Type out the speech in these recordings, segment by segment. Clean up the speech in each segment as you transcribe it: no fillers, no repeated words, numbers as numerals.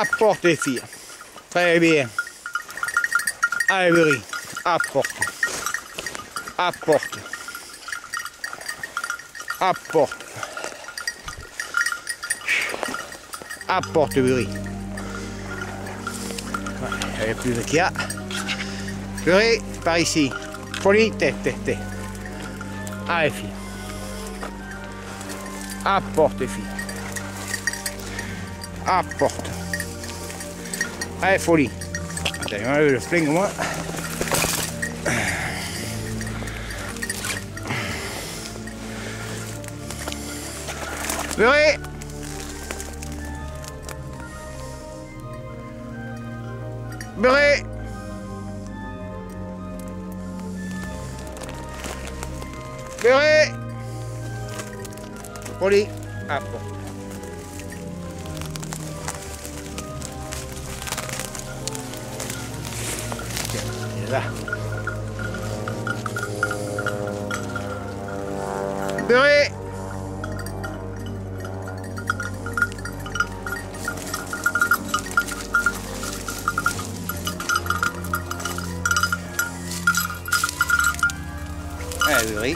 Apporte les filles. Très bien. Allez, Bury. Apporte. Apporte. Apporte. Apporte, Bury. Il y a plus de qu'il y a. Bury, par ici. Folie, t'es. Allez, filles. Apporte, filles. Apporte. Allez, folie. Attends, je vais le flingue, moi. Bury. Bury. Bury. Folie. Apporte. Là. Bury. Allez, Bury.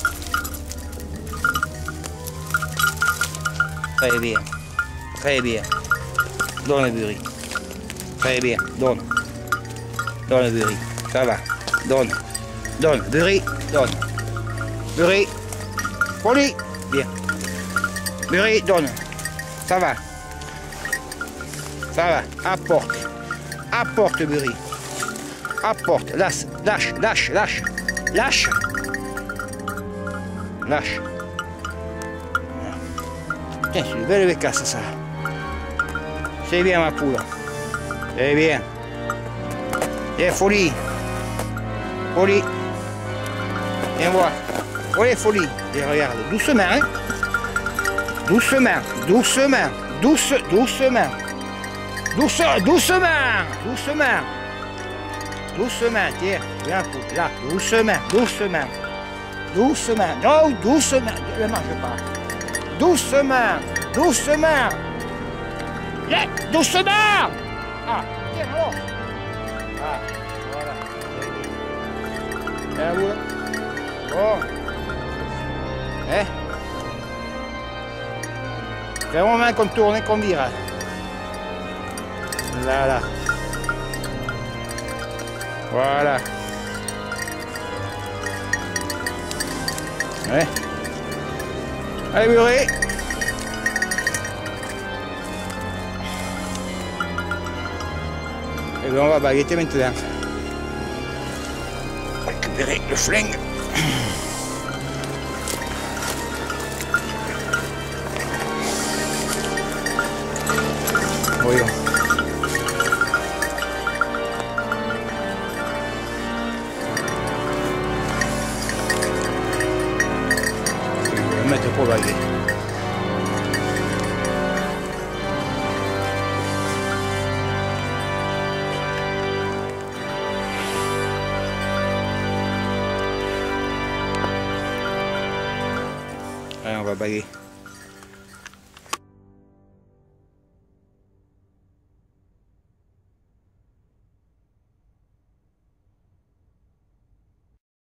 Très bien. Très bien. Donne, Bury. Très bien. Donne. Donne, Bury. Ça va. Donne. Donne. Bury. Donne. Bury. Folie. Bien. Bury. Donne. Ça va. Ça va. Apporte. Apporte, Bury. Apporte. Lâche. Lâche. Lâche. Lâche. Lâche. Lâche. Tiens, c'est une belle bécasse, ça. C'est bien, ma poule. C'est bien. Et folie. Folie. Viens voir. Allez, folie. Et regarde, doucement, hein. Doucement. Doucement. Doucement. Doucement. Doucement. Tiens, viens, poule. Là, doucement. Doucement. Non, doucement. Ne marche pas. Doucement. Yeah, doucement. Ah, tiens, alors. Ah, voilà. Et vous. Bon. C'est un moment qu'on tourne et qu'on vire. Là. Voilà. Ouais. Allez, Bury. Et bien on va baguetter maintenant. Récupérer le flingue. Voyons. Je vais mettre pour baguer. Allez, on va baguer.